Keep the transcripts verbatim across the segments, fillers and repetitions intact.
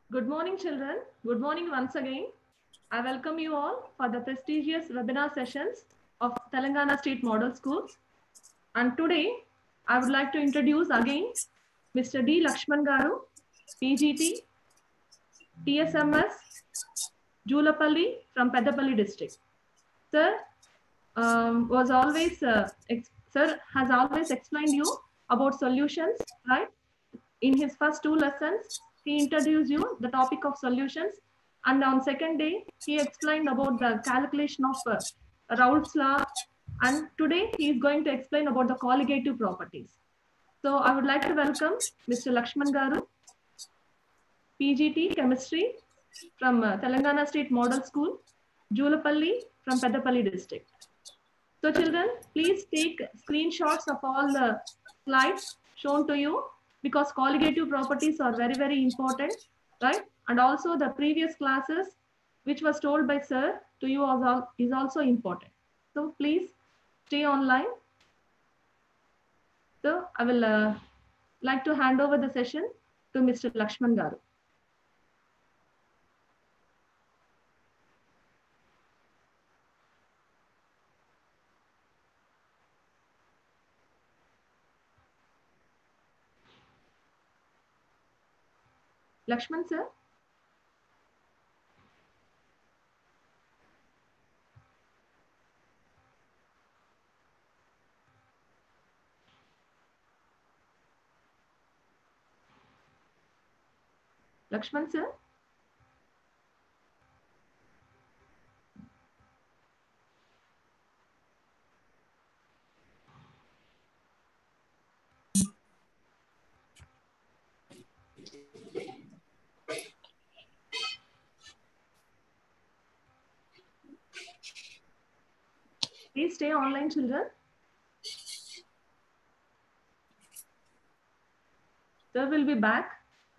Good morning, children. Good morning once again. I welcome you all for the prestigious webinar sessions of Telangana State Model School. And today, I would like to introduce again Mister D. Lakshman Garu, P G T, T S M S, Julapalli from Peddapalli district. Sir um, was always, uh, sir has always explained you about solutions, right? In his first two lessons, he introduced you the topic of solutions. And on second day, he explained about the calculation of uh, Raoult's law. And today he is going to explain about the colligative properties. So I would like to welcome Mister Lakshman Garu, P G T Chemistry from uh, Telangana State Model School, Julapalli from Peddapalli district. So children, please take screenshots of all the slides shown to you because colligative properties are very, very important, right? And also the previous classes, which was told by sir to you is also important. So please stay online. So I will uh, like to hand over the session to Mister Lakshman Garu. Lakshman sir. Lakshman sir. Please stay online, children. Sir will be back.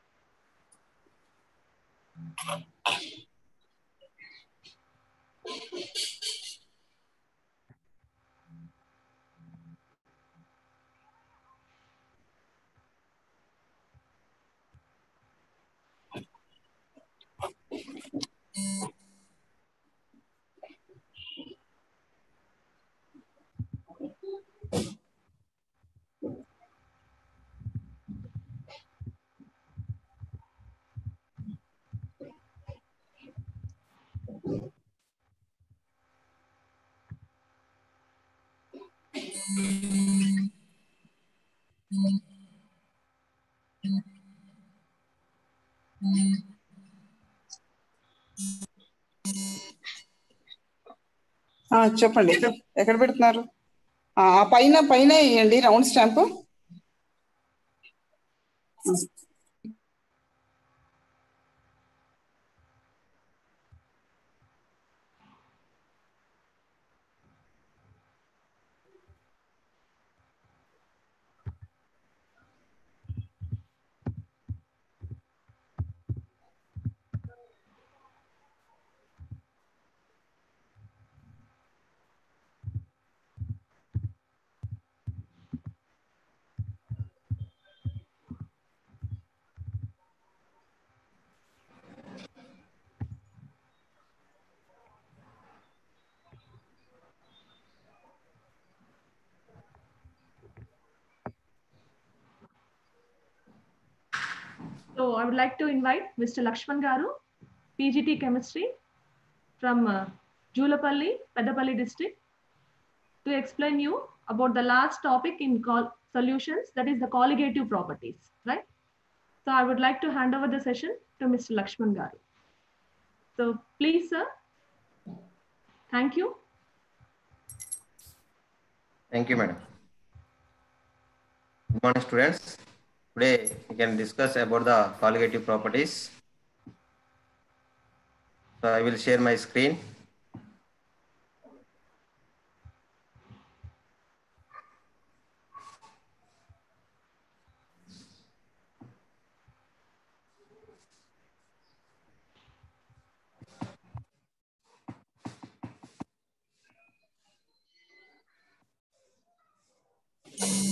చెప్పండి ఎక్కడ పెడుతున్నారు ఆ పైన పైన వేయండి round stamp So I would like to invite Mister Lakshman Garu, P G T Chemistry from uh, Julapalli, Peddapalli district, to explain you about the last topic in solutions, that is the colligative properties, right? So I would like to hand over the session to Mister Lakshman Garu. So please, sir. Thank you. Thank you, madam. Good morning, students. Today we can discuss about the colligative properties. So I will share my screen.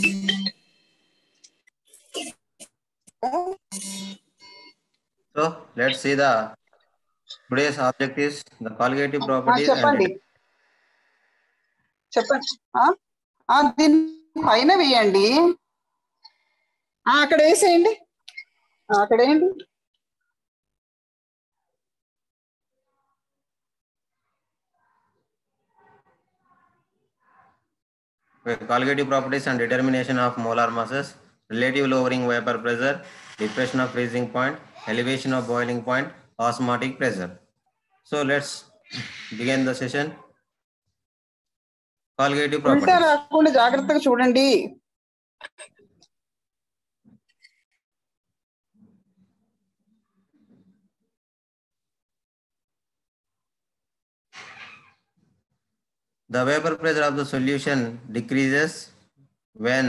So let's see the today's object is the colligative ఆ, properties and చెప్పండి చెప్పండి ఆ? ఆ, దీని పైన వేయండి ఆ, అక్కడ వేసేయండి ఆ, అక్కడ వేయండి colligative properties and determination of molar masses, relative lowering vapor pressure, depression of freezing point, elevation of boiling point, osmotic pressure. So let's begin the session. Colligative ఉల్టా properties. రాకుండా జాగ్రత్తగా చూడండి The vapor pressure of the solution decreases when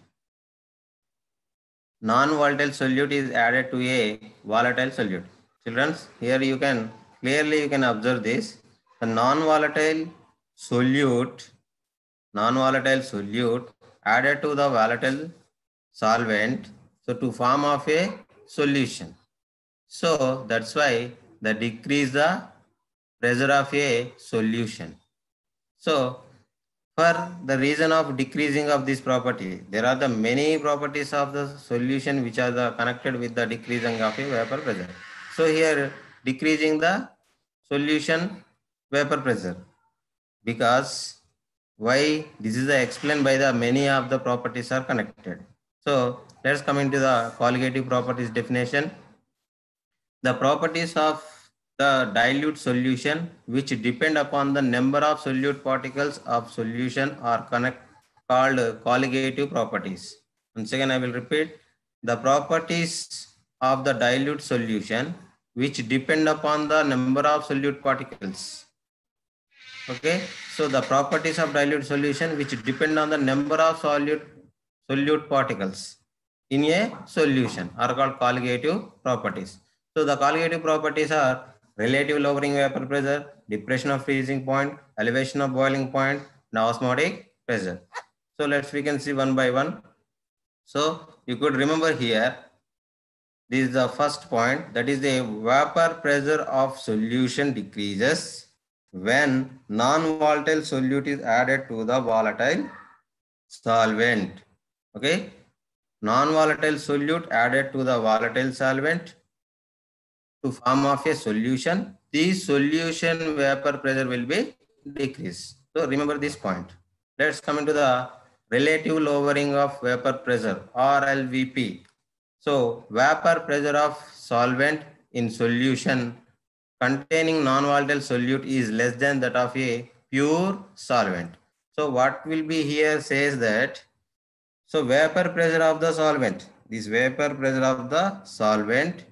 non-volatile solute is added to a volatile solute. Children, here you can clearly you can observe this. The non-volatile solute, non-volatile solute added to the volatile solvent, so to form of a solution. So that's why the decrease the pressure of a solution. So for the reason of decreasing of this property, there are the many properties of the solution which are the connected with the decreasing of a vapor pressure. So here decreasing the solution vapor pressure, because why this is explained by the many of the properties are connected. So let's come into the colligative properties definition. The properties of the dilute solution which depend upon the number of solute particles of solution are connect, called colligative properties. Once again I will repeat, the properties of the dilute solution which depend upon the number of solute particles. Okay, so the properties of dilute solution which depend on the number of solute solute particles in a solution are called colligative properties. So the colligative properties are relative lowering vapor pressure, depression of freezing point, elevation of boiling point, and osmotic pressure. So let's we can see one by one. So you could remember here, this is the first point, that is the vapor pressure of solution decreases when non-volatile solute is added to the volatile solvent. Okay, non-volatile solute added to the volatile solvent to form of a solution, the solution vapor pressure will be decreased. So remember this point. Let's come into the relative lowering of vapor pressure, R L V P. So vapor pressure of solvent in solution containing non-volatile solute is less than that of a pure solvent. So what will be here says that, so vapor pressure of the solvent, this vapor pressure of the solvent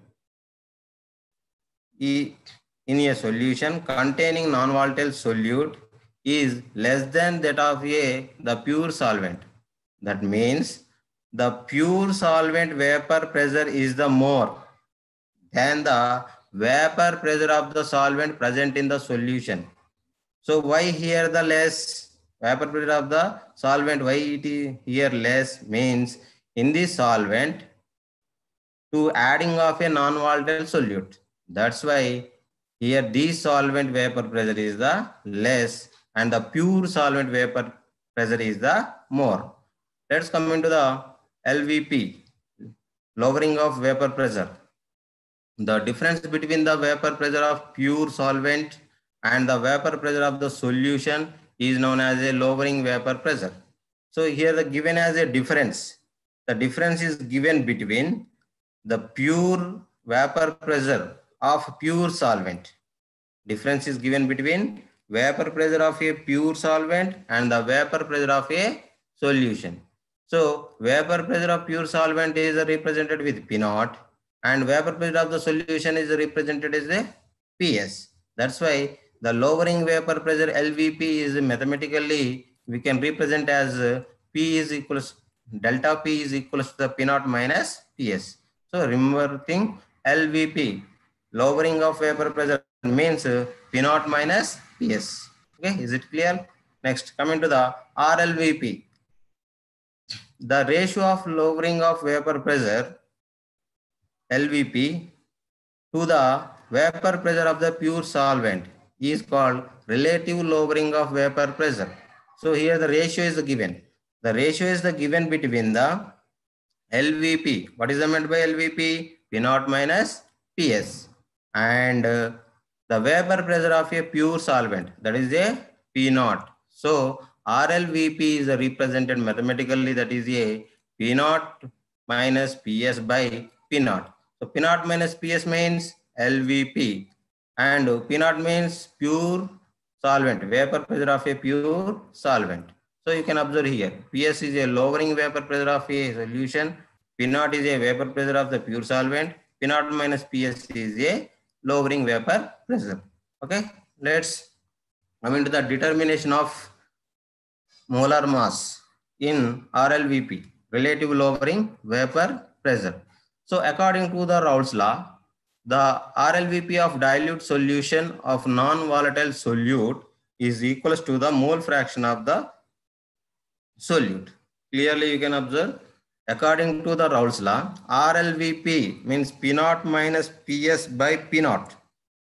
in a solution containing non-volatile solute is less than that of a the pure solvent. That means the pure solvent vapor pressure is the more than the vapor pressure of the solvent present in the solution. So why here the less vapor pressure of the solvent, why it is here less, means in the solvent to adding of a non-volatile solute. That's why here the solvent vapor pressure is the less and the pure solvent vapor pressure is the more. Let's come into the L V P, lowering of vapor pressure. The difference between the vapor pressure of pure solvent and the vapor pressure of the solution is known as a lowering vapor pressure. So here the given as a difference. The difference is given between the pure vapor pressure of pure solvent. Difference is given between vapor pressure of a pure solvent and the vapor pressure of a solution. So vapor pressure of pure solvent is represented with P naught and vapor pressure of the solution is represented as a P S. That's why the lowering vapor pressure L V P is mathematically we can represent as P is equals delta P is equals to the P naught minus P S. So remember thing, L V P, lowering of vapor pressure, means P naught minus P S. Okay, is it clear? Next, coming to the R L V P. The ratio of lowering of vapor pressure, L V P, to the vapor pressure of the pure solvent is called relative lowering of vapor pressure. So here the ratio is given. The ratio is the given between the L V P. What is the meant by L V P? P naught minus P S. And uh, the vapor pressure of a pure solvent, that is a P naught. So R L V P is represented mathematically, that is a P naught minus P S by P naught. So P naught minus P S means L V P, and P naught means pure solvent, vapor pressure of a pure solvent. So you can observe here, P S is a lowering vapor pressure of a solution, P naught is a vapor pressure of the pure solvent, P naught minus P S is a lowering vapor pressure. Okay, let's come into the determination of molar mass in R L V P, relative lowering vapor pressure. So according to the Raoult's law, the R L V P of dilute solution of non-volatile solute is equals to the mole fraction of the solute. Clearly you can observe, according to the Raoult's law, R L V P means P naught minus P S by P naught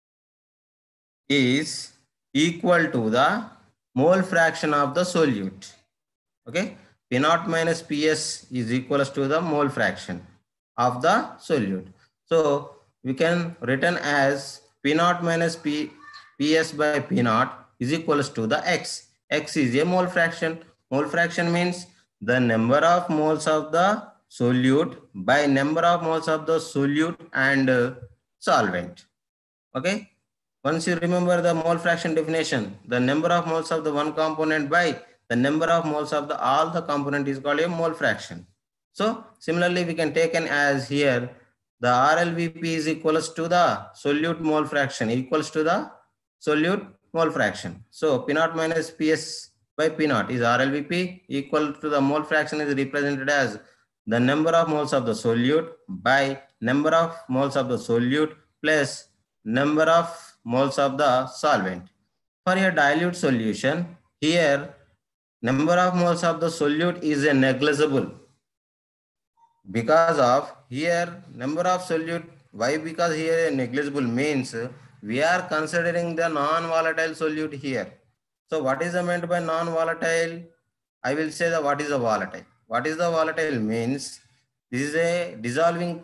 is equal to the mole fraction of the solute. Okay, P naught minus P S is equals to the mole fraction of the solute. So we can written as P naught minus P, PS by P naught is equals to the X. X is a mole fraction. Mole fraction means the number of moles of the solute by number of moles of the solute and uh, solvent. Okay. Once you remember the mole fraction definition, the number of moles of the one component by the number of moles of the all the component is called a mole fraction. So similarly, we can take an as here, the R L V P is equals to the solute mole fraction equals to the solute mole fraction. So P naught minus P S by P naught is R L V P equal to the mole fraction is represented as the number of moles of the solute by number of moles of the solute plus number of moles of the solvent. For a dilute solution, here number of moles of the solute is a negligible. Because of here number of solute, why? Because here a negligible means we are considering the non-volatile solute here. So what is the meant by non-volatile? I will say that what is the volatile. What is the volatile means this is a dissolving,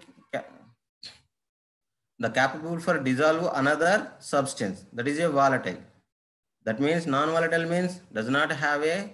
the capable for dissolve another substance, that is a volatile. That means non-volatile means does not have a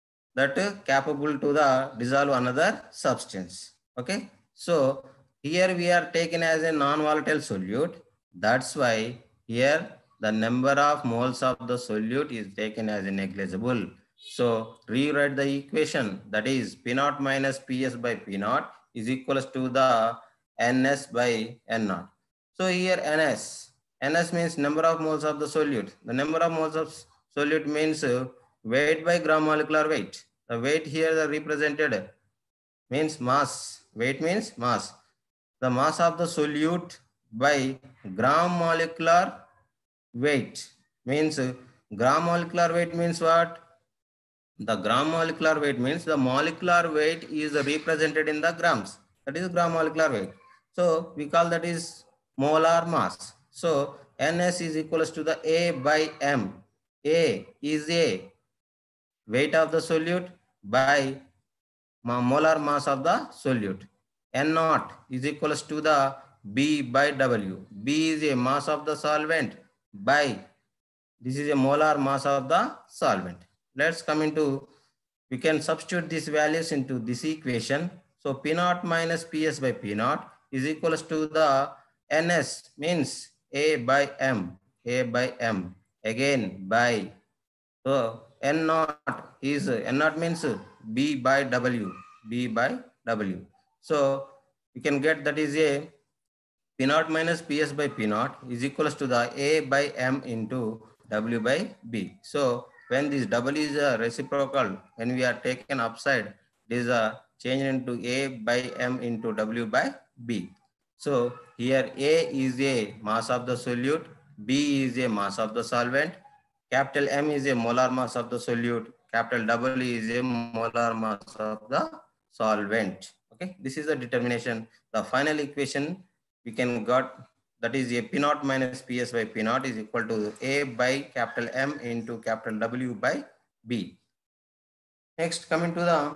that capable to the dissolve another substance. Okay, so here we are taken as a non-volatile solute. That's why here the number of moles of the solute is taken as a negligible. So rewrite the equation, that is P naught minus P S by P naught is equals to the N S by N naught. So here N S, N S means number of moles of the solute. The number of moles of solute means weight by gram molecular weight. The weight here the represented means mass. Weight means mass. The mass of the solute by gram molecular weight means gram molecular weight means what? The gram molecular weight means the molecular weight is represented in the grams. That is gram molecular weight. So we call that is molar mass. So N S is equals to the A by M. A is a weight of the solute by molar mass of the solute. N naught is equals to the B by W. B is a mass of the solvent by, this is a molar mass of the solvent. Let's come into, we can substitute these values into this equation. So P naught minus P S by P naught is equals to the N S means A by M, A by M, again by, so N naught is, N naught means B by W, B by W. So we can get that is a P naught minus P S by P naught is equals to the A by M into W by B. So when this W is a reciprocal, when we are taken upside, it is a change into A by M into W by B. So here A is a mass of the solute, B is a mass of the solvent, capital M is a molar mass of the solute, capital W is a molar mass of the solvent. Okay, this is the determination. The final equation we can got that is a P naught minus Ps by P naught is equal to A by capital M into capital W by B. Next, coming to the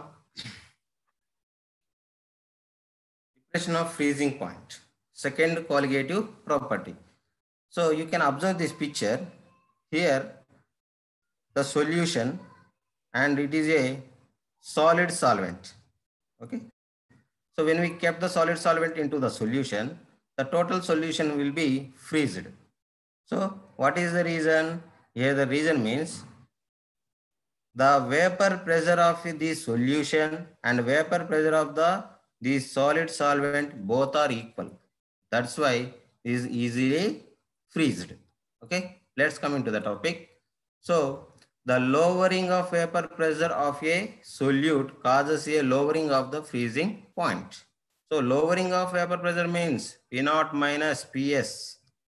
depression of freezing point, second colligative property. So you can observe this picture here, the solution, and it is a solid solvent. Okay. So when we kept the solid solvent into the solution, the total solution will be freezed. So what is the reason? Here the reason means the vapor pressure of the solution and vapor pressure of the, the solid solvent both are equal. That's why it is easily freezed. Okay, let's come into the topic. So the lowering of vapor pressure of a solute causes a lowering of the freezing point. So lowering of vapor pressure means P naught minus Ps.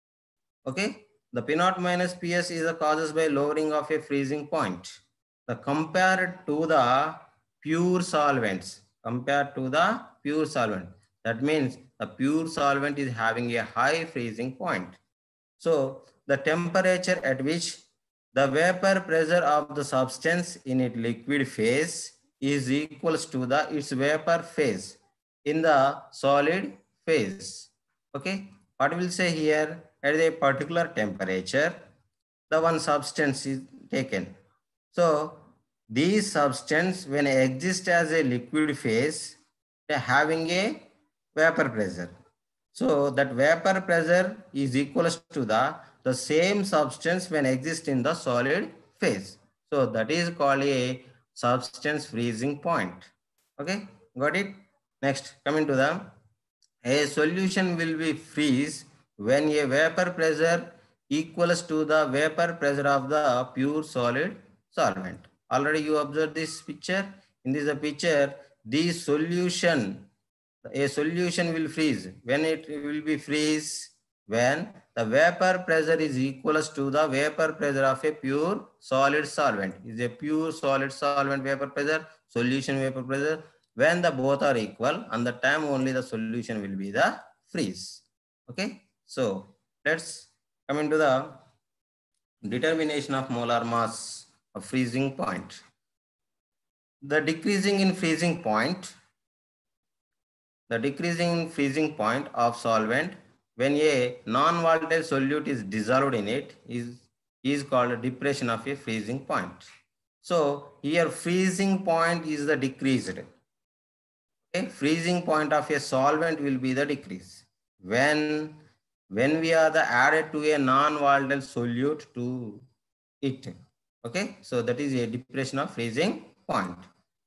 Okay, the P naught minus Ps is the causes by lowering of a freezing point. The compared to the pure solvents, compared to the pure solvent, that means the pure solvent is having a high freezing point. So the temperature at which the vapor pressure of the substance in its liquid phase is equals to the its vapor phase in the solid phase. Okay, what will say here, at a particular temperature, the one substance is taken. So these substance when exist as a liquid phase, they are having a vapor pressure. So that vapor pressure is equals to the, the same substance when exist in the solid phase. So that is called a substance freezing point. Okay, got it? Next, coming to the, a solution will be freeze when a vapor pressure equals to the vapor pressure of the pure solid solvent. Already you observed this picture. In this picture, the solution, a solution will freeze. When it will be freeze? When the vapor pressure is equals to the vapor pressure of a pure solid solvent. Is a pure solid solvent vapor pressure, solution vapor pressure. When the both are equal, and the time only the solution will be the freeze. Okay. So let's come into the determination of molar mass of freezing point. The decreasing in freezing point, the decreasing freezing point of solvent when a non-volatile solute is dissolved in it is, is called a depression of a freezing point. So here freezing point is the decreased. Okay, freezing point of a solvent will be the decrease. When, when we are the added to a non-volatile solute to it. Okay, so that is a depression of freezing point.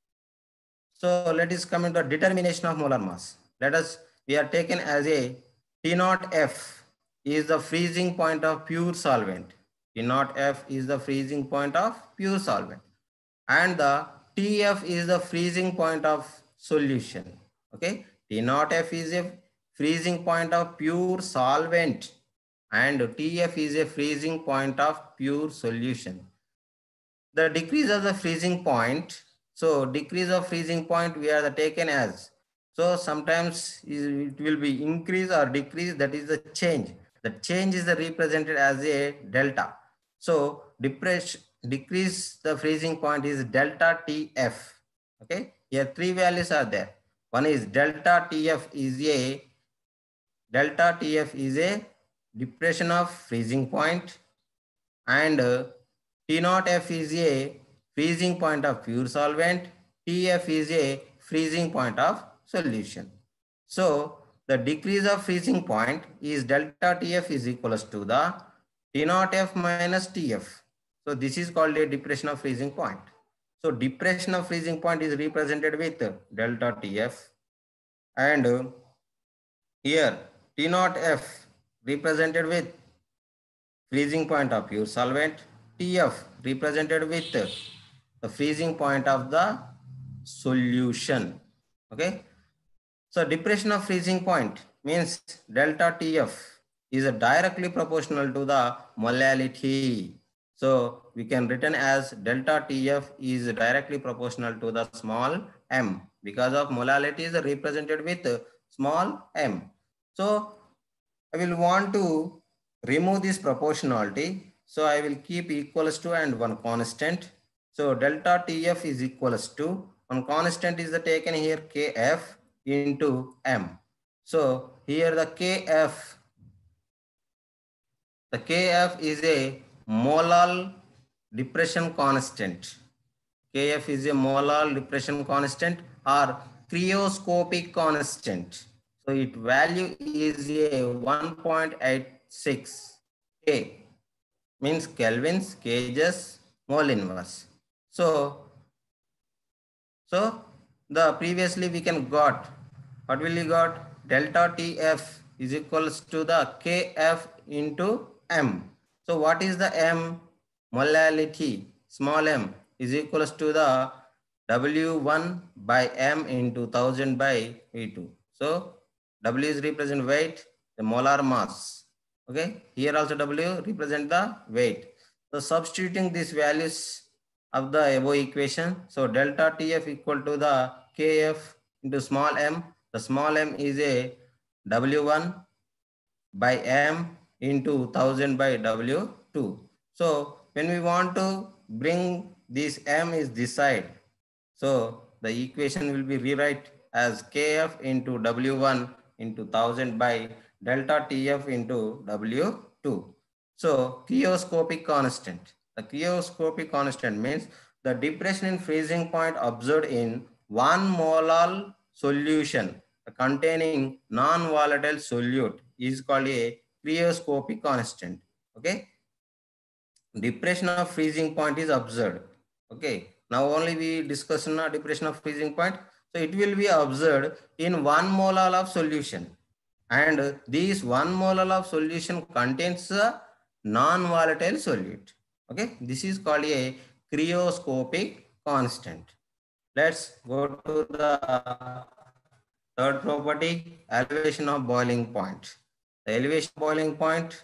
So let us come into determination of molar mass. Let us, we are taken as a T naught F is the freezing point of pure solvent. T naught F is the freezing point of pure solvent. And the T F is the freezing point of solution. Okay, T naught F is a freezing point of pure solvent and T F is a freezing point of pure solution. The decrease of the freezing point, so decrease of freezing point we are the taken as, so sometimes it will be increase or decrease, that is the change. The change is represented as a delta. So depress, decrease the freezing point is delta T F. Okay, here three values are there. One is delta T F is a, delta T F is a depression of freezing point, and uh, T naught F is a freezing point of pure solvent, T F is a freezing point of solution. So the decrease of freezing point is delta T F is equals to the T naught F minus T F. So this is called a depression of freezing point. So depression of freezing point is represented with delta T F, and uh, here T naught F represented with freezing point of pure solvent, T F represented with the freezing point of the solution. Okay, so depression of freezing point means delta T F is directly proportional to the molality. So we can written as delta T F is directly proportional to the small m, because of molality is represented with small m. So I will want to remove this proportionality. So I will keep equals to and one constant. So delta T F is equals to one constant is the taken here K F into M. So here the K F, the K F is a molar depression constant. K F is a molar depression constant or cryoscopic constant. So its value is a one point eight six K, means kelvins, kgs, mole inverse. So, so the previously we can got, what will we got? Delta T F is equals to the K F into M. So what is the M? Molality, small m is equals to the W one by M into one thousand by V two. So W is represent weight, the molar mass. Okay, here also W represent the weight. So substituting these values of the above equation, so delta T F equal to the K F into small m. The small m is a W one by M into one thousand by W two. So when we want to bring this M is this side, so the equation will be rewrite as K F into W one into one thousand by delta T F into W two. So cryoscopic constant. The cryoscopic constant means the depression in freezing point observed in one molar solution containing non-volatile solute is called a cryoscopic constant. Okay. Depression of freezing point is observed. Okay. Now only we discuss now depression of freezing point. So it will be observed in one molar of solution. And this one molar of solution contains a non-volatile solute. Okay. This is called a cryoscopic constant. Let's go to the third property, elevation of boiling point. The elevation of boiling point.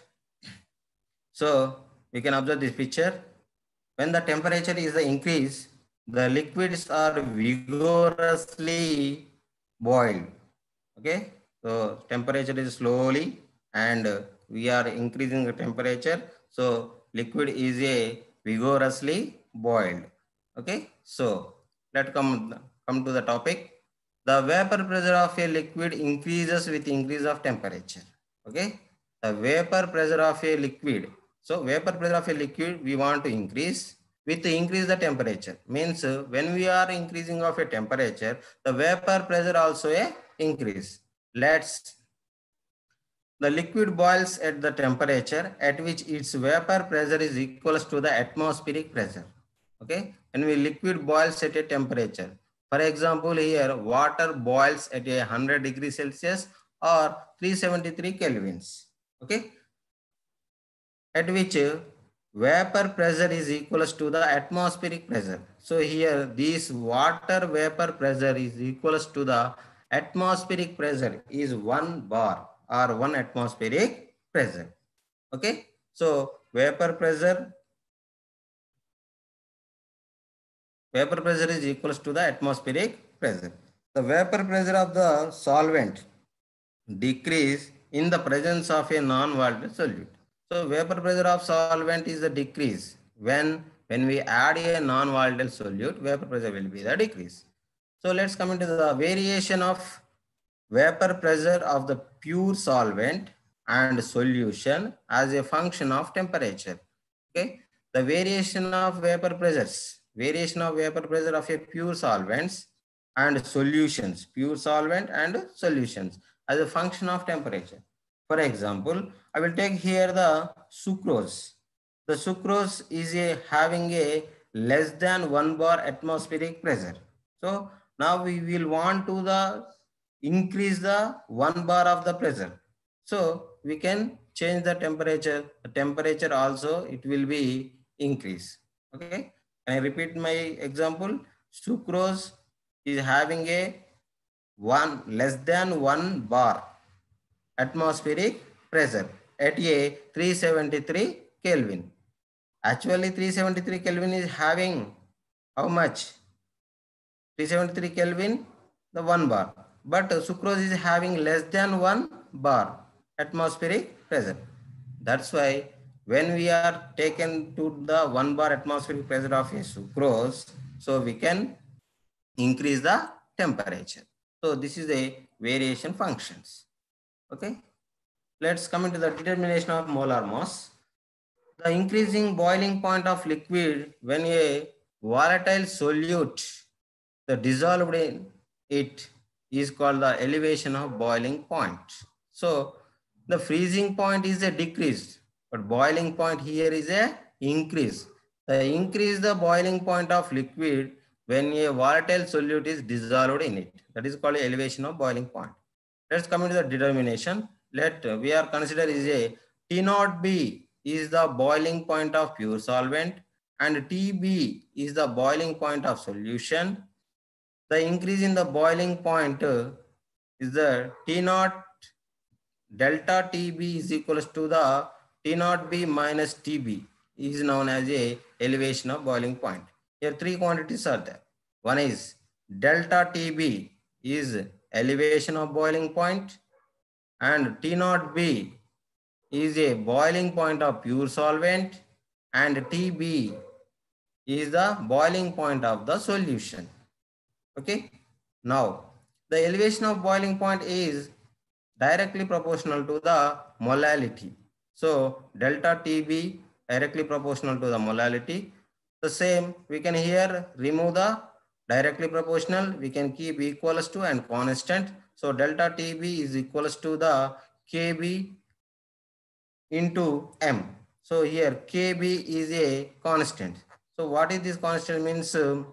So we can observe this picture. When the temperature is the increase, the liquids are vigorously boiled. Okay. So temperature is slowly and we are increasing the temperature. So liquid is a vigorously boiled. Okay. So let's come, come to the topic. The vapor pressure of a liquid increases with increase of temperature. Okay. The vapor pressure of a liquid. So vapor pressure of a liquid we want to increase with increase the temperature. Means when we are increasing of a temperature, the vapor pressure also a increase. Let's, the liquid boils at the temperature at which its vapor pressure is equal to the atmospheric pressure. Okay. When we liquid boils at a temperature, for example, here water boils at a one hundred degrees Celsius or three seventy-three kelvins. Okay. At which vapor pressure is equal to the atmospheric pressure. So here this water vapor pressure is equal to the atmospheric pressure is one bar or one atmospheric pressure. Okay. So vapor pressure, vapor pressure is equal to the atmospheric pressure. The vapor pressure of the solvent decrease in the presence of a non-volatile solute. So vapor pressure of solvent is the decrease when when we add a non-volatile solute, vapor pressure will be the decrease. So let's come into the variation of vapor pressure of the pure solvent and solution as a function of temperature. Okay, the variation of vapor pressures, variation of vapor pressure of a pure solvents and solutions, pure solvent and solutions as a function of temperature. For example, I will take here the sucrose. The sucrose is a having a less than one bar atmospheric pressure. So now we will want to the increase the one bar of the pressure. So we can change the temperature. The temperature also it will be increase. Okay. Can I repeat my example? Sucrose is having a one less than one bar atmospheric pressure at a three seventy-three Kelvin. Actually three seventy-three Kelvin is having how much? three seventy-three Kelvin, the one bar. But sucrose is having less than one bar. atmospheric pressure. That's why when we are taken to the one bar atmospheric pressure of a sucrose, so we can increase the temperature. So this is a variation functions. Okay. Let's come into the determination of molar mass. The increasing boiling point of liquid when a volatile solute, the dissolved in it, is called the elevation of boiling point. So the freezing point is a decrease, but boiling point here is a increase. The increase the boiling point of liquid when a volatile solute is dissolved in it. That is called elevation of boiling point. Let's come into the determination. Let we are consider is a T naught B is the boiling point of pure solvent and T B is the boiling point of solution. The increase in the boiling point uh, is the T naught delta T B is equals to the T naught B minus T B is known as a elevation of boiling point. Here three quantities are there. One is delta T B is elevation of boiling point and T naught B is a boiling point of pure solvent and T B is the boiling point of the solution. Okay. Now, the elevation of boiling point is directly proportional to the molality. So, delta T B directly proportional to the molality. The same, we can here remove the directly proportional. We can keep equals to and constant. So, delta T B is equals to the K B into M. So, here K B is a constant. So, what is this constant means? Um,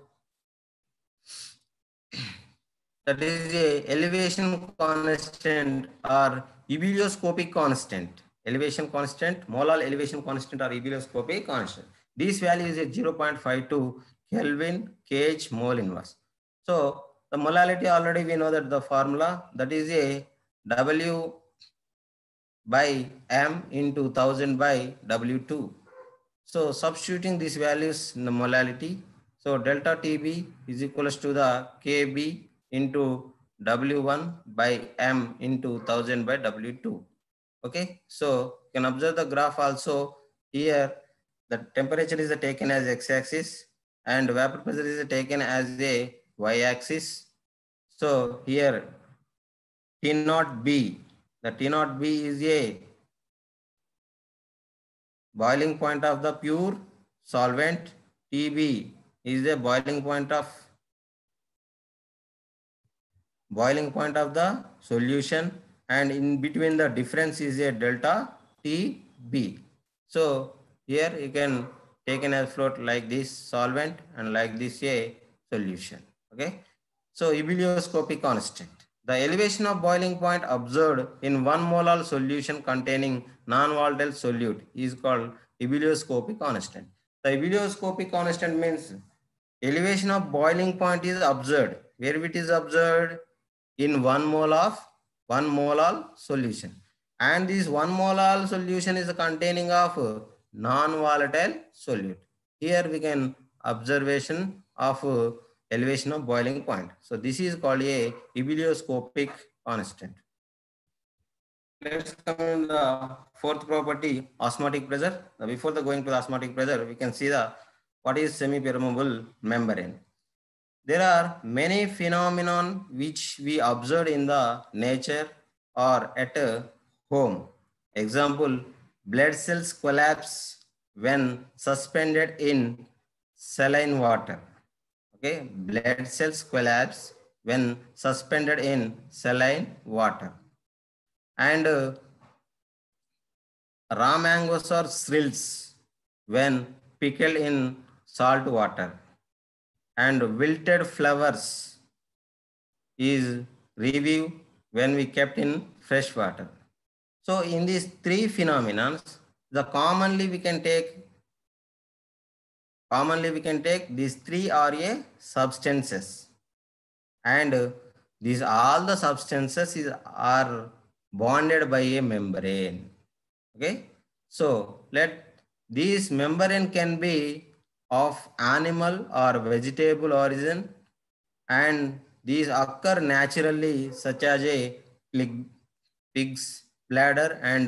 that is a elevation constant or ebullioscopic constant. Elevation constant, molar elevation constant or ebullioscopic constant. This value is a zero point five two Kelvin kh mole inverse. So the molality already we know that the formula that is a W by M into one thousand by W two. So substituting these values in the molality. So delta T B is equals to the K B into W one by M into one thousand by W two. Okay. So you can observe the graph also here. The temperature is taken as x-axis and vapor pressure is taken as a y-axis. So here T naught B, the T naught B is a boiling point of the pure solvent. T B is the boiling point of boiling point of the solution, and in between the difference is a delta T B. So here you can take an as float like this solvent and like this a solution. Okay. So ebullioscopic constant. The elevation of boiling point observed in one molar solution containing non-volatile solute is called ebullioscopic constant. The ebullioscopic constant means elevation of boiling point is observed. Where it is observed? In one mole of one molar solution. And this one molar solution is containing of non-volatile solute. Here we can observation of elevation of boiling point. So this is called a ebullioscopic constant. Let's come in the fourth property, osmotic pressure. Now before the going to the osmotic pressure, we can see the what is semi-permeable membrane. There are many phenomena which we observed in the nature or at home. Example, blood cells collapse when suspended in saline water. Okay, blood cells collapse when suspended in saline water. And uh, raw mangoes or shrills when pickled in salt water. And wilted flowers is revived when we kept in fresh water. So in these three phenomena, the commonly we can take commonly we can take these three are a substances, and these all the substances is, are bonded by a membrane. Okay, so let this membrane can be of animal or vegetable origin, and these occur naturally such as a pigs, bladder, and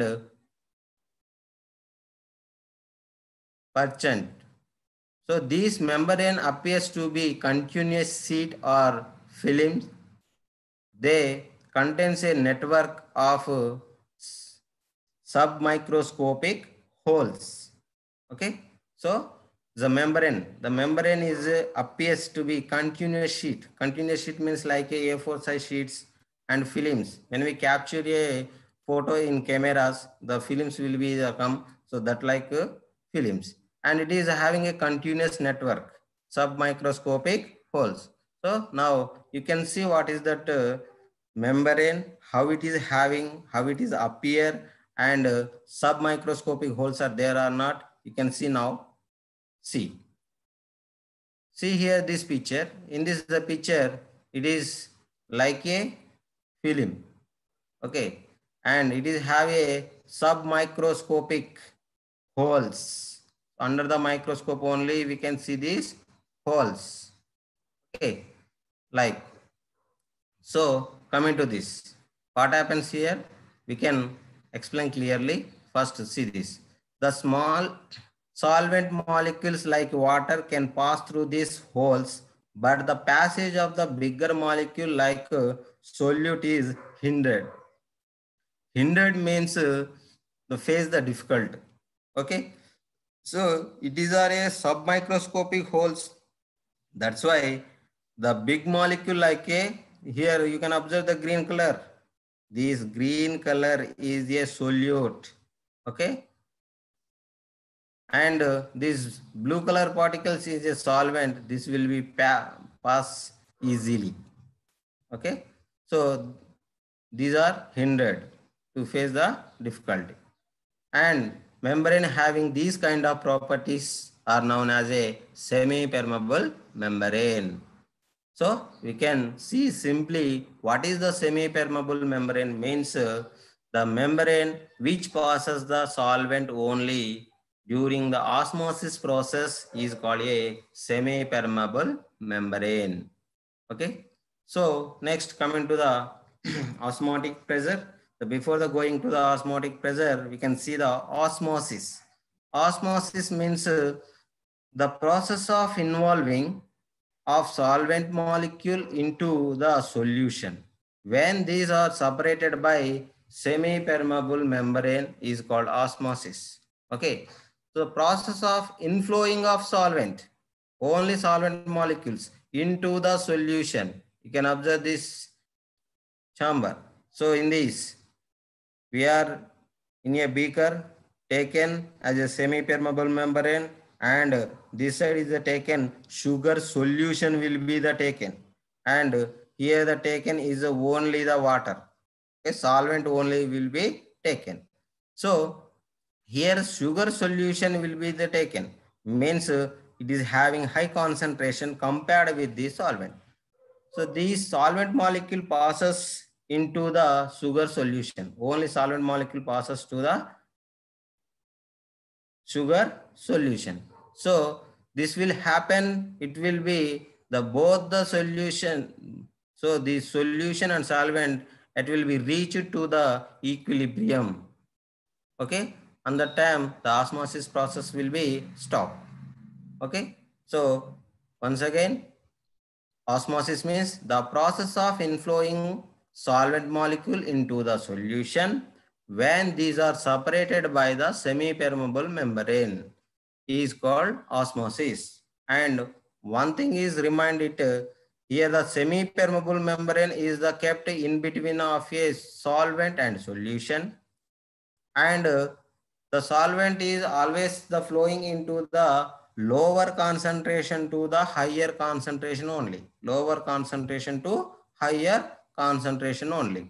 perchant. So this membrane appears to be continuous sheet or film. They contains a network of uh, submicroscopic holes. Okay, so the membrane, the membrane is uh, appears to be continuous sheet. Continuous sheet means like a A four size sheets and films. When we capture a photo in cameras, the films will be uh, come. So that like uh, films, and it is having a continuous network, submicroscopic holes. So now you can see what is that uh, membrane, how it is having, how it is appear, and uh, submicroscopic holes are there or not. You can see now. See, see here this picture. In this the picture, it is like a film. Okay, and it is have a submicroscopic holes. Under the microscope only we can see these holes. Okay, like so. Coming to this, what happens here? We can explain clearly. First, see this. The small solvent molecules like water can pass through these holes, but the passage of the bigger molecule like uh, solute is hindered. Hindered means uh, the face the difficult. Okay, so it is are a submicroscopic holes. That's why the big molecule like a, here you can observe the green color. This green color is a solute. Okay, and uh, this blue color particles is a solvent. This will be pa pass easily. Okay, so these are hindered to face the difficulty, and membrane having these kind of properties are known as a semi-permeable membrane. So we can see simply what is the semi-permeable membrane means uh, the membrane which passes the solvent only during the osmosis process is called a semi-permeable membrane. Okay. So next coming to the osmotic pressure. So before the going to the osmotic pressure, we can see the osmosis. Osmosis means uh, the process of involving of solvent molecule into the solution. When these are separated by semi-permeable membrane is called osmosis. Okay. So the process of inflowing of solvent, only solvent molecules into the solution. You can observe this chamber. So in this, we are in a beaker taken as a semi-permeable membrane, and this side is the taken sugar solution will be the taken, and here the taken is only the water. A solvent only will be taken. So here sugar solution will be the taken, means uh, it is having high concentration compared with the solvent. So this solvent molecule passes into the sugar solution. Only solvent molecule passes to the sugar solution. So this will happen, it will be the both the solution. So the solution and solvent, it will be reached to the equilibrium. Okay, and the time the osmosis process will be stopped. Okay, so once again, osmosis means the process of inflowing solvent molecule into the solution when these are separated by the semi-permeable membrane is called osmosis. And one thing is remind it uh, here the semi-permeable membrane is the kept in between of a solvent and solution, and uh, the solvent is always the flowing into the lower concentration to the higher concentration only, lower concentration to higher concentration only.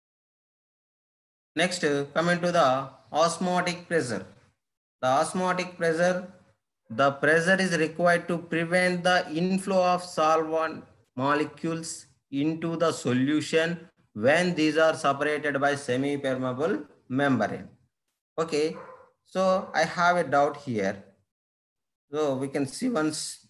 Next, uh, coming to the osmotic pressure. The osmotic pressure, the pressure is required to prevent the inflow of solvent molecules into the solution when these are separated by semi-permeable membrane. Okay, so I have a doubt here. So we can see once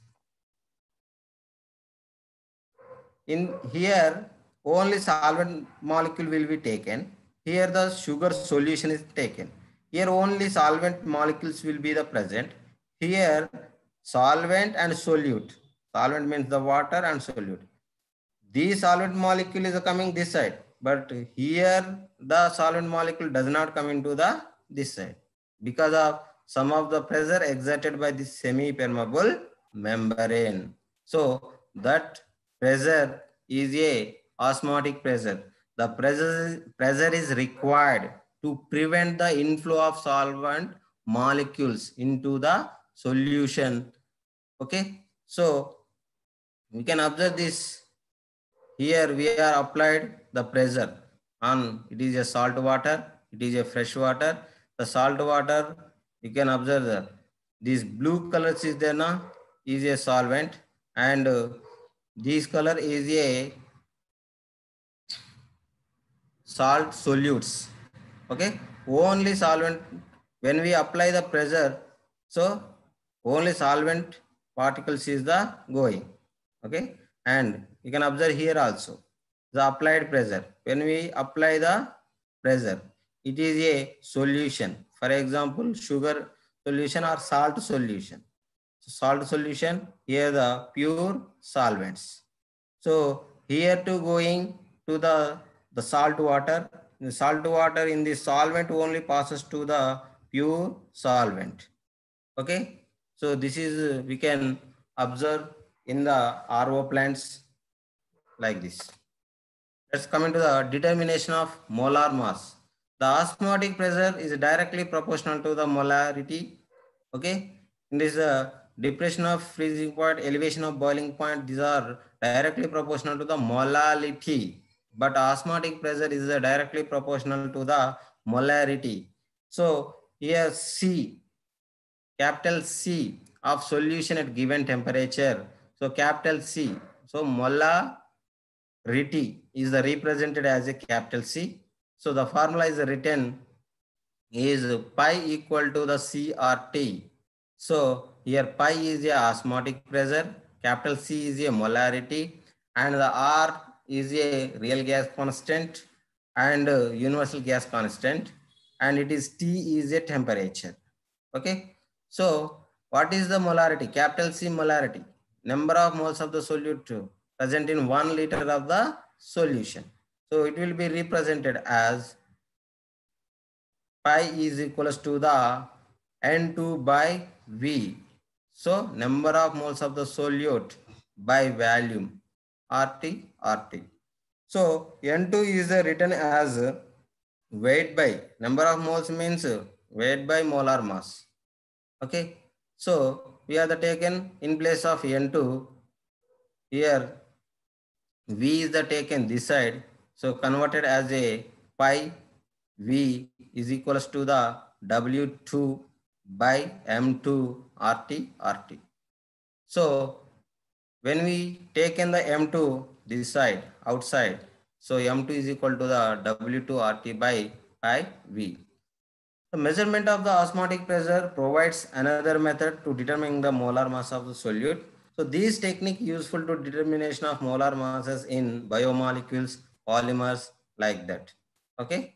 in here only solvent molecule will be taken, here the sugar solution is taken. Here only solvent molecules will be the present. Here solvent and solute. Solvent means the water and solute. The solvent molecule is coming this side, but here the solvent molecule does not come into the this side because of some of the pressure exerted by the semi-permeable membrane. So that pressure is a osmotic pressure. The pressure, pressure is required to prevent the inflow of solvent molecules into the solution. Okay, so we can observe this. Here we are applied the pressure on, it is a salt water, it is a fresh water. The salt water, you can observe that this blue colors is there now, is a solvent, and uh, this color is a salt solutes. Okay, only solvent, when we apply the pressure, so only solvent particles is the going. Okay, and you can observe here also the applied pressure. When we apply the pressure, it is a solution. For example, sugar solution or salt solution. So salt solution, here the pure solvents. So here to going to the, the salt water. The salt water in the solvent only passes to the pure solvent. Okay. So this is, we can observe in the R O plants like this. Let's come into the determination of molar mass. The osmotic pressure is directly proportional to the molarity. Okay. In this uh, depression of freezing point, elevation of boiling point, these are directly proportional to the molality. But osmotic pressure is uh, directly proportional to the molarity. So here C, capital C of solution at given temperature. So capital C. So molarity is the represented as a capital C. So the formula is written is pi equal to the C R T. So here pi is a osmotic pressure, capital C is a molarity, and the R is a real gas constant and universal gas constant, and it is T is a temperature. Okay. So what is the molarity? Capital C molarity, number of moles of the solute present in one liter of the solution. So it will be represented as pi is equals to the N two by V. So number of moles of the solute by volume, R T, R T. So N two is written as weight by, number of moles means weight by molar mass. Okay. So we are the taken in place of N two, here V is the taken this side. So converted as a pi, V is equals to the W two by M two R T R T. So when we take in the M two this side outside, so M two is equal to the W two R T by pi V. The measurement of the osmotic pressure provides another method to determine the molar mass of the solute. So this technique useful to determination of molar masses in biomolecules, polymers, like that. Okay.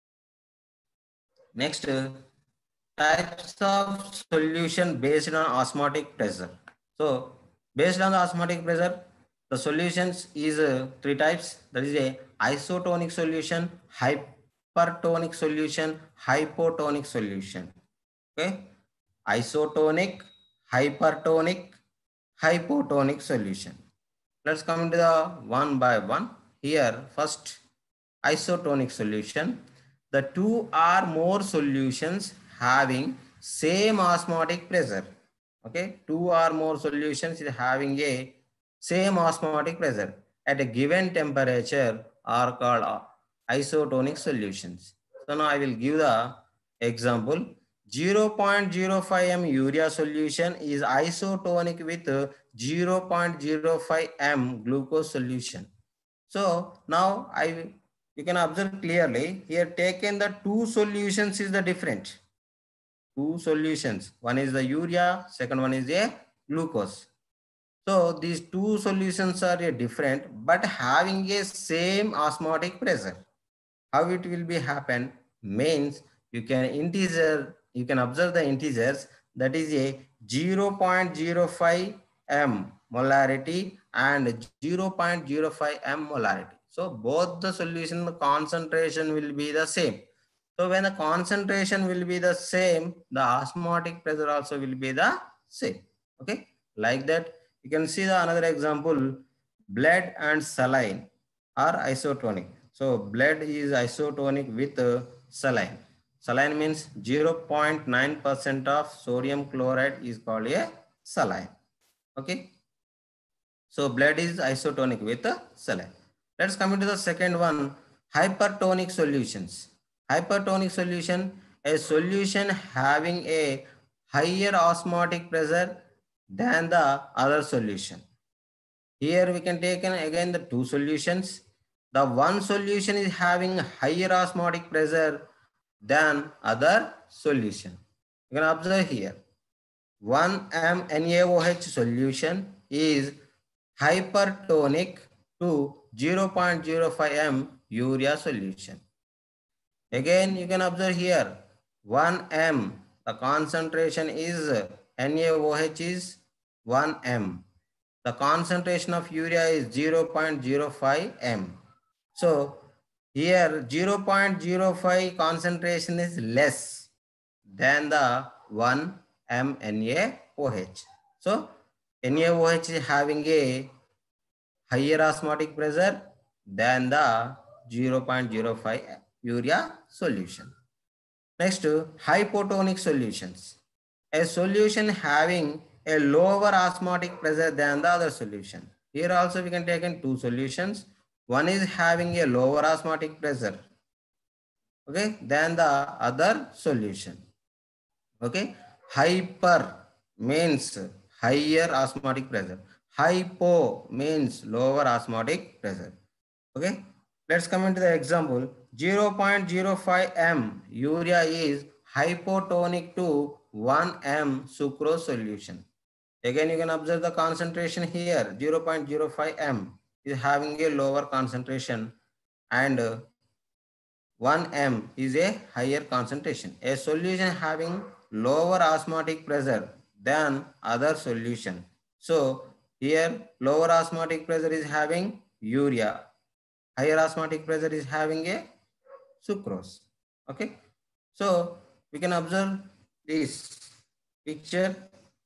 Next, types of solution based on osmotic pressure. So based on the osmotic pressure, the solutions is uh, three types. That is a isotonic solution, hypertonic solution, hypotonic solution. Okay. Isotonic, hypertonic, hypotonic solution. Let's come into the one by one. Here, first isotonic solution. The two or more solutions having same osmotic pressure. Okay, two or more solutions is having a same osmotic pressure at a given temperature are called isotonic solutions. So now I will give the example. zero point zero five milligram urea solution is isotonic with zero point zero five milligram glucose solution. So now I you can observe clearly here taken the two solutions is the different. Two solutions. One is the urea, second one is a glucose. So these two solutions are a different but having a same osmotic pressure. How it will be happen means you can integer, you can observe the integers, that is a zero point zero five m molarity and zero point zero five m molarity. So both the solution, the concentration will be the same. So when the concentration will be the same, the osmotic pressure also will be the same. Okay, like that. You can see the another example, blood and saline are isotonic. So blood is isotonic with uh, saline. Saline means zero point nine percent of sodium chloride is called a saline. Okay. So blood is isotonic with uh, saline. Let's come into the second one, hypertonic solutions. Hypertonic solution, a solution having a higher osmotic pressure than the other solution. Here we can take again the two solutions. The one solution is having higher osmotic pressure than other solution. You can observe here, one m N A O H solution is hypertonic to zero point zero five m urea solution. Again, you can observe here, one m, the concentration is N A O H is one m. The concentration of urea is zero point zero five m. So here zero point zero five concentration is less than the one m N A O H. So N A O H is having a higher osmotic pressure than the zero point zero five urea solution. Next, hypotonic solutions. A solution having a lower osmotic pressure than the other solution. Here also we can take in two solutions. One is having a lower osmotic pressure, okay, than the other solution. Okay, hyper means higher osmotic pressure. Hypo means lower osmotic pressure. Okay, let's come into the example. zero point zero five m urea is hypotonic to one m sucrose solution. Again, you can observe the concentration here. zero point zero five m is having a lower concentration and one m is a higher concentration. A solution having lower osmotic pressure than other solution. So here lower osmotic pressure is having urea. Higher osmotic pressure is having a sucrose. Okay. So we can observe this picture.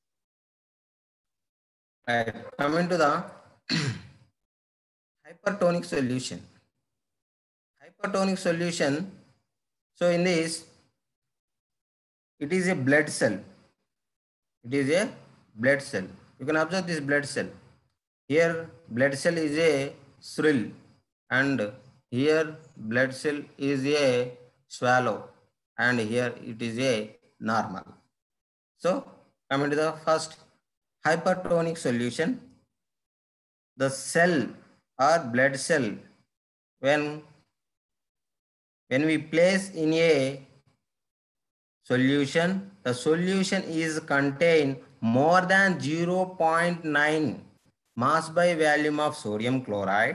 Right. Coming to the hypertonic solution. Hypertonic solution. So in this, it is a blood cell. It is a blood cell. You can observe this blood cell. Here blood cell is a shrill and here blood cell is a swallow and here it is a normal. So coming to the first hypertonic solution, the cell or blood cell, when when we place in a solution, the solution is contain more than zero point nine mass by volume of sodium chloride.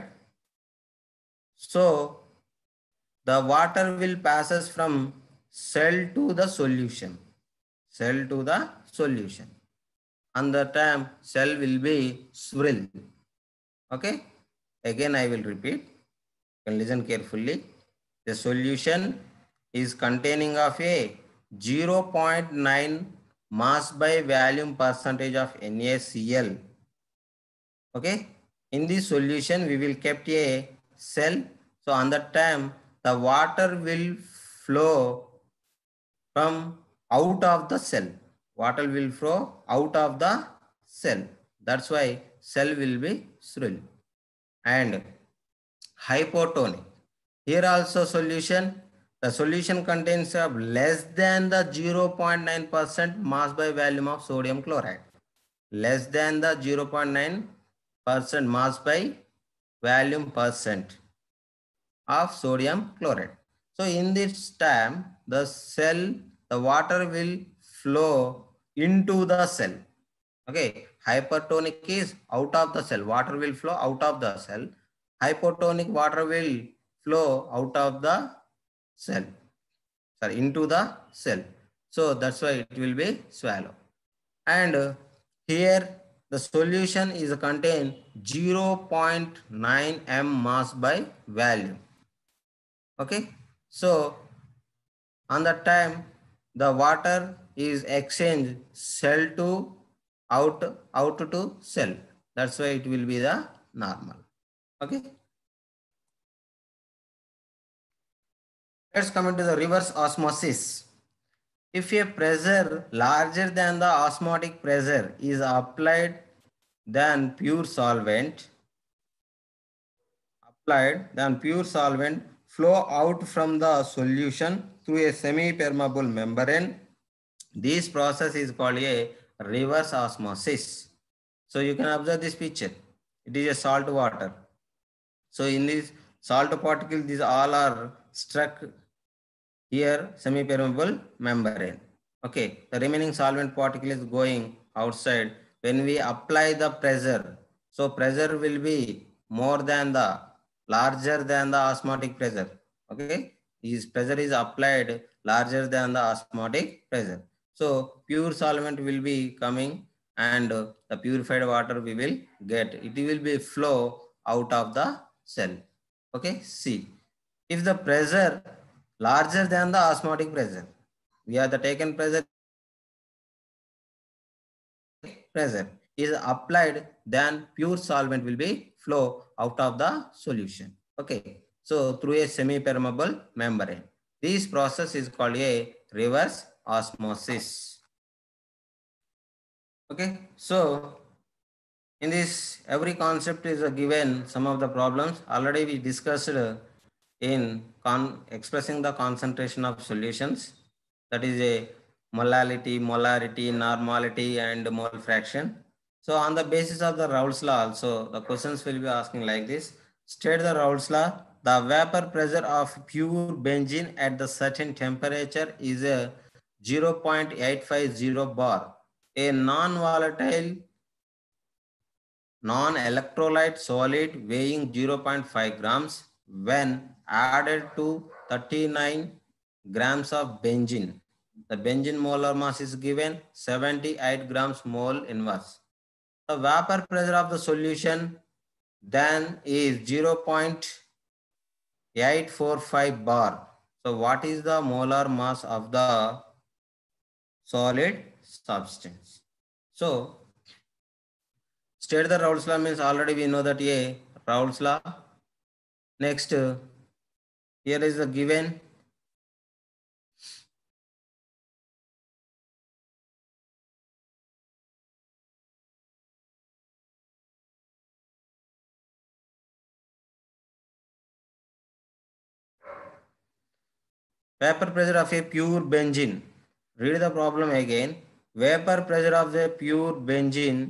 So the water will passes from cell to the solution, cell to the solution. And the time cell will be swirl. Okay. Again, I will repeat. You can listen carefully. The solution is containing of a zero point nine mass by volume percentage of NaCl. Okay. In this solution, we will kept a cell. So on that time, the water will flow from out of the cell. Water will flow out of the cell. That's why cell will be shrill. And hypotonic. Here also solution. The solution contains of less than the zero point nine percent mass by volume of sodium chloride. Less than the zero point nine percent mass by volume percent of sodium chloride. So in this time, the cell, the water will flow into the cell. Okay, hypertonic is out of the cell. Water will flow out of the cell. Hypotonic, water will flow out of the cell. Sorry, into the cell. So that's why it will be swallow. And uh, here the solution is contain zero point nine m mass by volume. Okay. So on that time, the water is exchanged cell to out, out to cell. That's why it will be the normal. Okay. Let's come into the reverse osmosis. If a pressure larger than the osmotic pressure is applied than pure solvent, applied then pure solvent flow out from the solution through a semi-permeable membrane. This process is called a reverse osmosis. So you can observe this picture. It is a salt water. So in this salt particle, these all are struck here semi-permeable membrane. Okay, the remaining solvent particle is going outside. When we apply the pressure, so pressure will be more than the larger than the osmotic pressure. Okay, this pressure is applied larger than the osmotic pressure. So pure solvent will be coming and the purified water we will get. It will be flow out of the cell. Okay, see, if the pressure larger than the osmotic pressure, we have the taken pressure pressure is applied, then pure solvent will be flow out of the solution. Okay, so through a semi-permeable membrane. This process is called a reverse osmosis. Okay, so in this every concept is given some of the problems already we discussed in con expressing the concentration of solutions, that is a molality, molarity, normality and mole fraction. So on the basis of the Raoult's law also the questions will be asking like this. State the Raoult's law. The vapor pressure of pure benzene at the certain temperature is a zero point eight five zero bar. A non-volatile non-electrolyte solid weighing zero point five grams when added to thirty-nine grams of benzene. The benzene molar mass is given seventy-eight grams mole inverse. The vapor pressure of the solution then is zero point eight four five bar. So what is the molar mass of the solid substance? So state the Raoult's law means already we know that a Raoult's law. Next, uh, here is the given. Vapor pressure of a pure benzene. Read the problem again. Vapor pressure of the pure benzene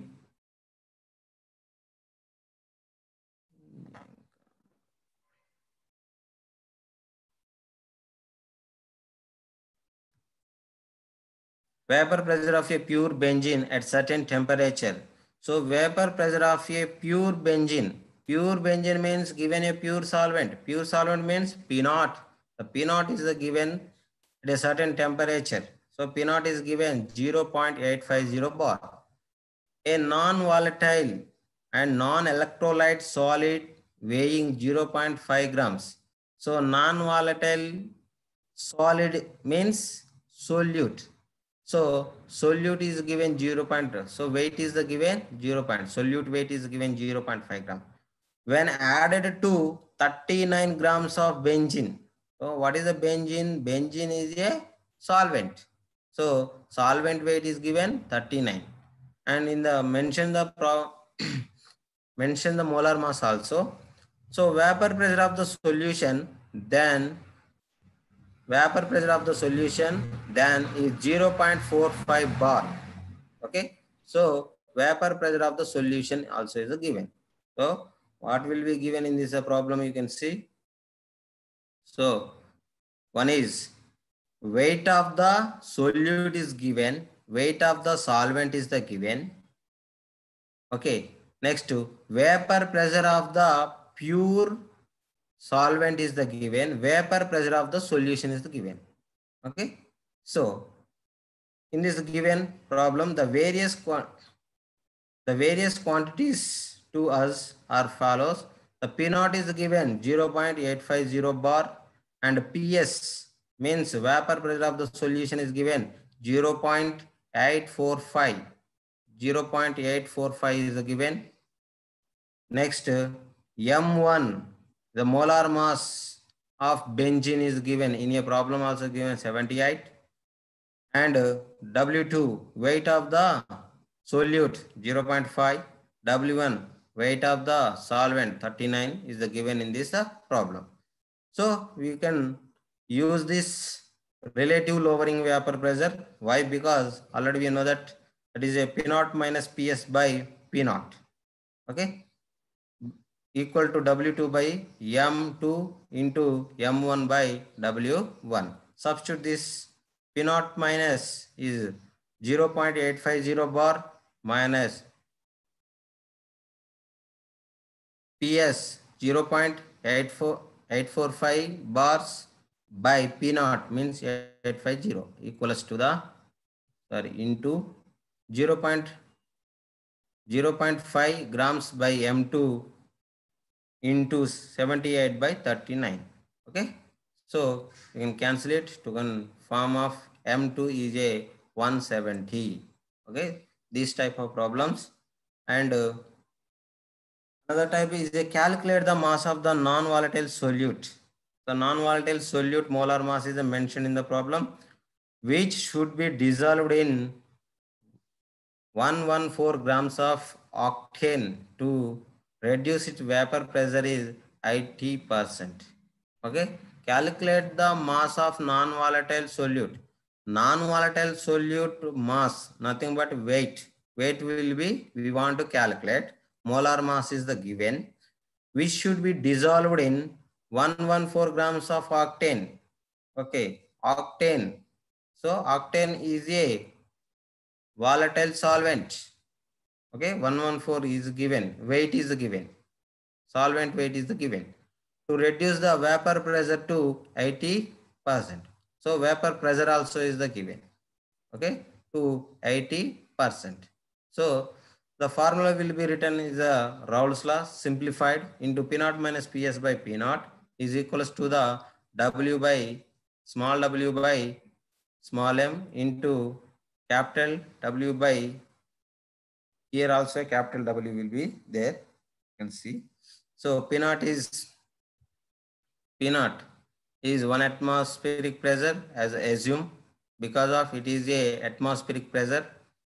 vapor pressure of a pure benzene at certain temperature. So vapor pressure of a pure benzene. Pure benzene means given a pure solvent. Pure solvent means P naught. The P naught is the given at a certain temperature. So P naught is given zero point eight five zero bar. A non-volatile and non-electrolyte solid weighing zero point five grams. So non-volatile solid means solute. So solute is given zero point two. So weight is the given zero point. Solute weight is given zero point five gram. When added to thirty-nine grams of benzene. So what is the benzene? Benzene is a solvent. So solvent weight is given thirty-nine. And in the mention the pro mention the molar mass also. So vapor pressure of the solution then vapor pressure of the solution then is zero point four five bar. Okay, so vapor pressure of the solution also is a given. So what will be given in this problem you can see. So one is weight of the solute is given, weight of the solvent is the given. Okay, next to vapor pressure of the pure solvent is the given, vapor pressure of the solution is the given. Okay, so in this given problem, the various the various quantities to us are follows. The P naught is given zero point eight five zero bar, and P S means vapor pressure of the solution is given zero point eight four five. zero point eight four five is given. Next, M one, the molar mass of benzene is given in a problem also given seventy-eight. And W two, weight of the solute zero point five. W one, weight of the solvent thirty-nine is the given in this uh, problem. So we can use this relative lowering vapor pressure. Why? Because already we know that that is a P naught minus P S by P naught. Okay, equal to W two by M two into M one by W one. Substitute this. P naught minus is zero point eight five zero bar minus P S zero point eight four five bars by P naught means eight fifty equals to the sorry into zero point zero point five grams by M two into seventy-eight by thirty-nine. Okay, so you can cancel it to one form of M two is a one seventy. Okay, these type of problems. And uh, another type is a calculate the mass of the non-volatile solute. The non-volatile solute molar mass is mentioned in the problem, which should be dissolved in one hundred fourteen grams of octane to reduce its vapor pressure is eighty percent. Okay, calculate the mass of non-volatile solute. Non-volatile solute mass, nothing but weight. Weight will be, we want to calculate. Molar mass is the given, which should be dissolved in one hundred fourteen grams of octane. Okay, octane. So octane is a volatile solvent. Okay, one hundred fourteen is given, weight is given, solvent weight is given, to reduce the vapor pressure to eighty percent. So vapor pressure also is the given, okay, to eighty percent. So the formula will be written is a Raoult's law simplified into P naught minus P S by P naught is equals to the W by small w by small m into capital W by, here also capital W will be there, you can see. So P naught is P naught is one atmospheric pressure as assume, because of it is a atmospheric pressure.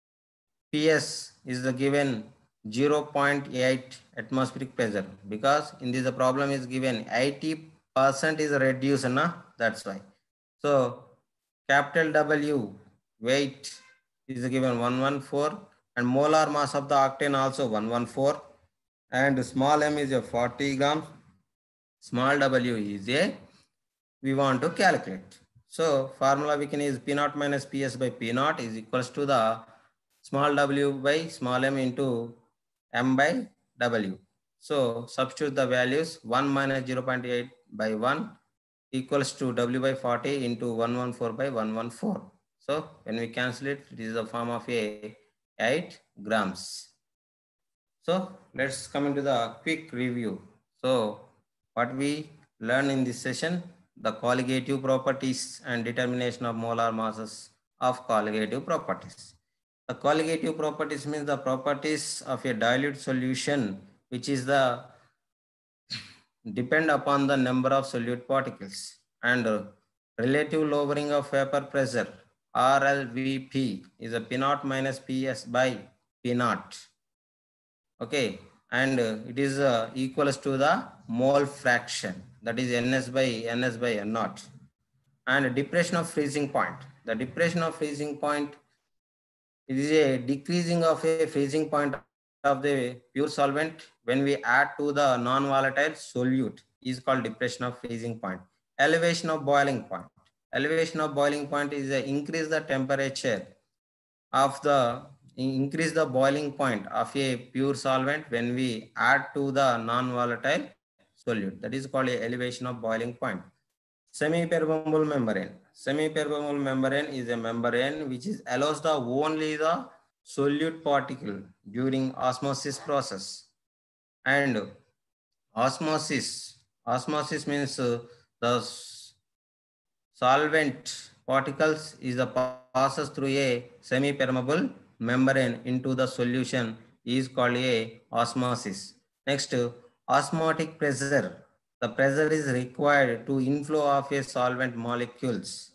P S is the given zero point eight atmospheric pressure, because in this the problem is given eighty percent is reduced, na? That's why. So capital W weight is given one hundred fourteen, and molar mass of the octane also one hundred fourteen, and small m is a forty grams, small w is a, we want to calculate. So formula we can use P naught minus P S by P naught is equals to the small w by small m into m by w. So substitute the values, one minus zero point eight by one equals to w by forty into one hundred fourteen by one hundred fourteen. So when we cancel it, it is the form of a eight grams. So let's come into the quick review. So what we learned in this session, the colligative properties and determination of molar masses of colligative properties. The colligative properties means the properties of a dilute solution, which is the depend upon the number of solute particles, and relative lowering of vapor pressure, R L V P, is a P naught minus P S by P naught. Okay, and it is uh, equals to the mole fraction, that is Ns by Ns by N naught. And depression of freezing point. The depression of freezing point, it is a decreasing of a freezing point of the pure solvent when we add to the non-volatile solute is called depression of freezing point. Elevation of boiling point. Elevation of boiling point is a increase the temperature of the, increase the boiling point of a pure solvent when we add to the non-volatile solute. That is called a elevation of boiling point. Semi-permeable membrane. Semi-permeable membrane is a membrane which is allows the only the solute particle during osmosis process. And osmosis, osmosis means uh, the solvent particles is the passes through a semi-permeable membrane into the solution is called a osmosis. Next, osmotic pressure. The pressure is required to inflow of a solvent molecules,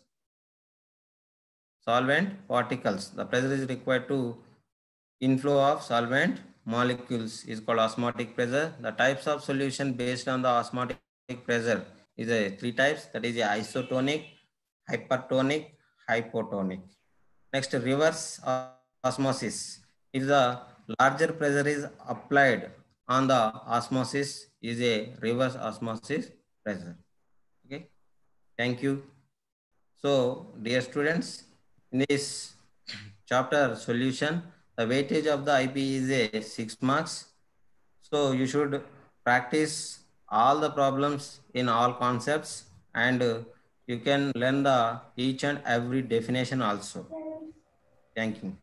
solvent particles. The pressure is required to inflow of solvent molecules is called osmotic pressure. The types of solution based on the osmotic pressure is a three types. That is a isotonic, hypertonic, hypotonic. Next, reverse osmosis. If the larger pressure is applied on the osmosis, is a reverse osmosis pressure. Okay, thank you. So, dear students, in this chapter solution, the weightage of the I P is a six marks. So you should practice all the problems in all concepts, and uh, you can learn the each and every definition also. Thank you.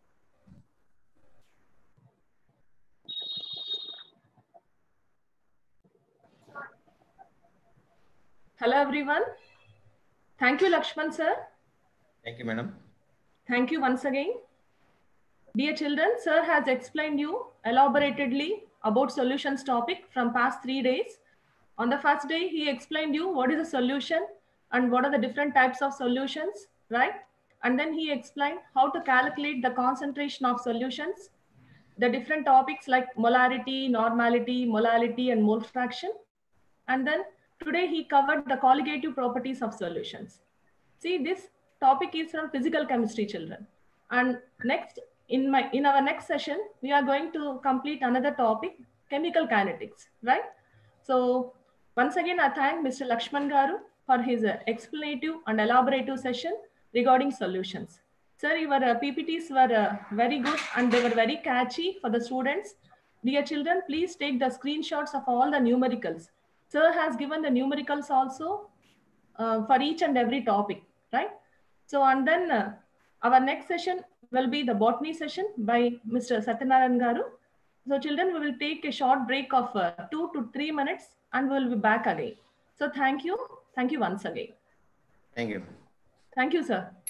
Hello, everyone. Thank you, Lakshman sir. Thank you, madam. Thank you once again. Dear children, sir has explained you elaboratedly about solutions topic from past three days. On the first day, he explained you what is a solution and what are the different types of solutions, right? And then he explained how to calculate the concentration of solutions, the different topics like molarity, normality, molality, and mole fraction. And then today he covered the colligative properties of solutions. See, this topic is from physical chemistry, children. And next, in my in our next session, we are going to complete another topic, chemical kinetics, right? So once again, I thank Mister Lakshman Garu for his uh, explanative and elaborative session regarding solutions. Sir, your uh, P P Ts were uh, very good and they were very catchy for the students. Dear children, please take the screenshots of all the numericals. Sir has given the numericals also uh, for each and every topic, right? So, and then uh, our next session will be the botany session by Mister Satyanarayan Garu. So, children, we will take a short break of uh, two to three minutes and we'll be back again. So, thank you. Thank you once again. Thank you. Thank you, sir.